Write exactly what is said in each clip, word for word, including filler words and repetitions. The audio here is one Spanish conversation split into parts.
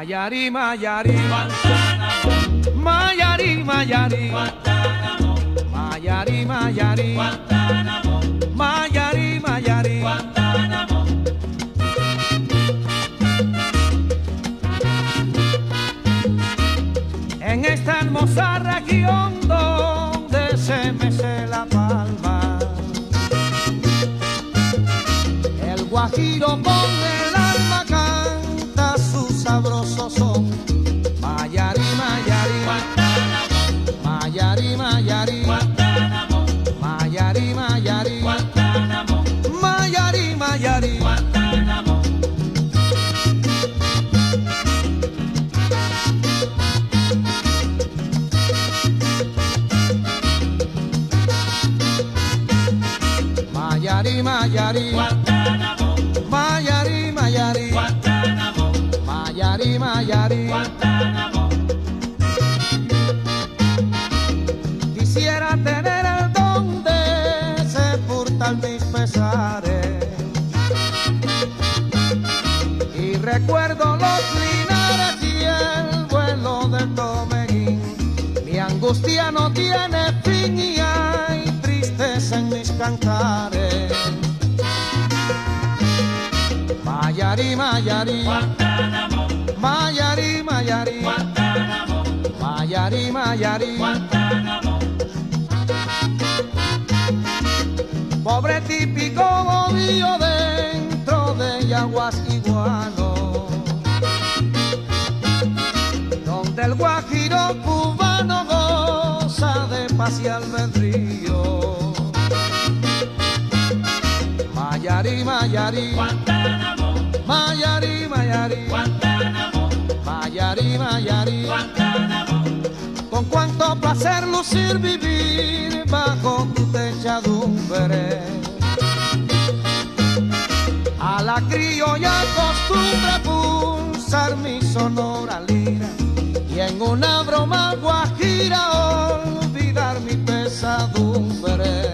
Mayari, Mayari, Guantánamo, Mayari, Mayari, Guantánamo, Mayari, Mayari, Guantánamo, Mayari, Mayari. Guantánamo. En esta hermosa región donde se mece la palma, el guajiro con el alma canta su sabroso son. Mayari, Mayari, Guantánamo, Mayari, Mayari, Guantánamo, Mayari, Mayari, Guantánamo, Mayari, Mayari. Guantánamo. Mayari, Mayari, Guantánamo, Mayari, Mayari, Guantánamo, Mayari, Mayari. Guantánamo. Quisiera tener el don de sepultar mis pesares y recuerdo los linares y el vuelo del Tomeguín. Mi angustia no tiene fin y hay tristeza en mis cantares. Mayari, Mayari, Guantánamo, Mayari, Mayari, Guantánamo, Mayari, Mayari. Guantánamo. Pobre típico bobillo dentro de yaguas iguano, donde el guajiro cubano goza de paz y albedrío. Mayari, Mayari, Guantánamo, Mayari, Mayari, Guantánamo, Mayari, Mayari. Guantánamo. Con cuánto placer lucir vivir bajo tu techadumbre. A la criolla costumbre pulsar mi sonora lira y en una broma guajira olvidar mi pesadumbre.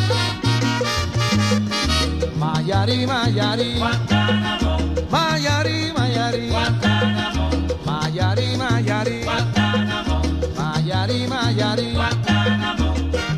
Mayari, Mayari, Guantánamo, Mayari, Mayari, Guantánamo, Mayari, Mayari, Guantánamo, Mayari, Mayari. Guantánamo.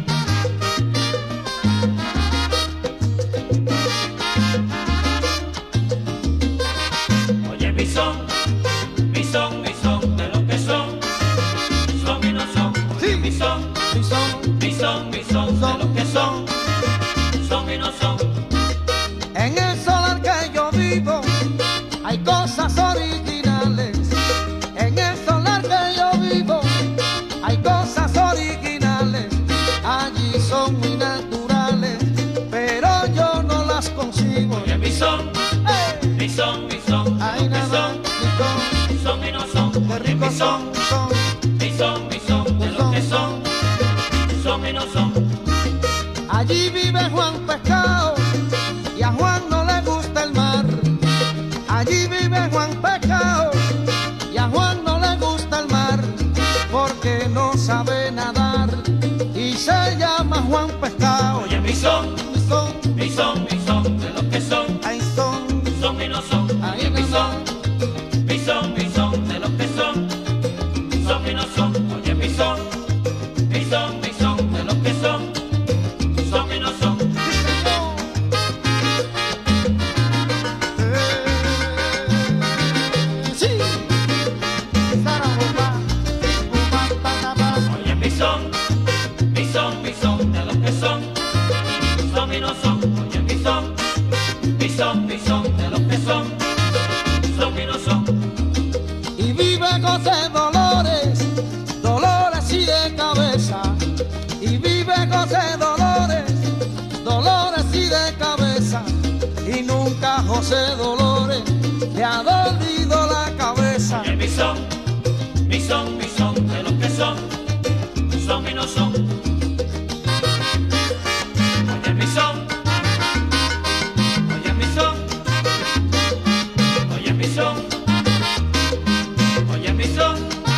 Oye mi son, mi son, mi son, de lo que son, son y no son. Oye Sí. mi son, Mi son, mi son, mi son, de lo que son, son y no son. en el solar que yo vivo hay cosas originales. En el solar que yo vivo hay cosas originales. Allí son muy naturales, pero yo no las consigo. Oye mi son, ¡Ey! mi son, mi son, de Ay, lo que nada más, son, mi son, son y no son. qué Oye rico mi son, son, son. mi son, mi son, de lo que son, son y no son. Allí vive Juan Pescado y a Juan no le gusta el mar. Allí vive Juan Pescado y a Juan no le gusta el mar porque no sabe nadar y se llama Juan Pescado. Oye mi son, Mi son, mi son, mi son, de lo que son, ahí son, son y no son. Oye ahí mi no son, son. mi son, mi son, de lo que son, son y no son. Oye mi son, mi son, mi son, de lo que son, son y no son. Sí, Zaragoza, Oye mi son, mi son, mi son, de lo que son, son y no son. Oye mi son, mi son, mi son, de lo que son, son y no son. y vive José Dolores, Dolores y de cabeza, y vive José Dolores, Dolores y de cabeza, y nunca José Dolores le ha dolido la cabeza. Oye mi son, mi son, mi son, de lo que son, son y no son. Oye mi son, oye mi son, oye mi son, oye mi son,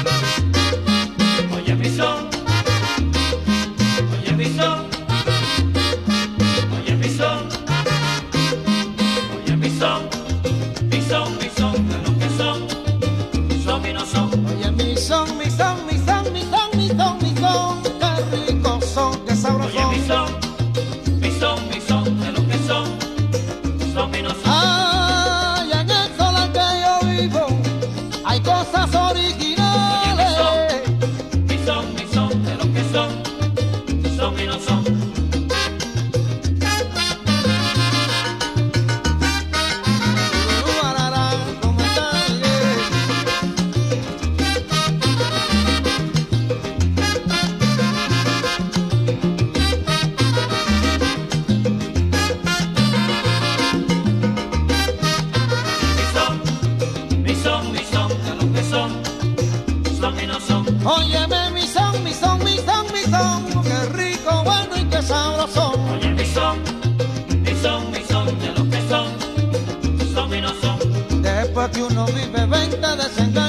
oye mi son, oye mi son, oye mi son, oye mi son, mi son, mi son. y uno vive veinte desengaños.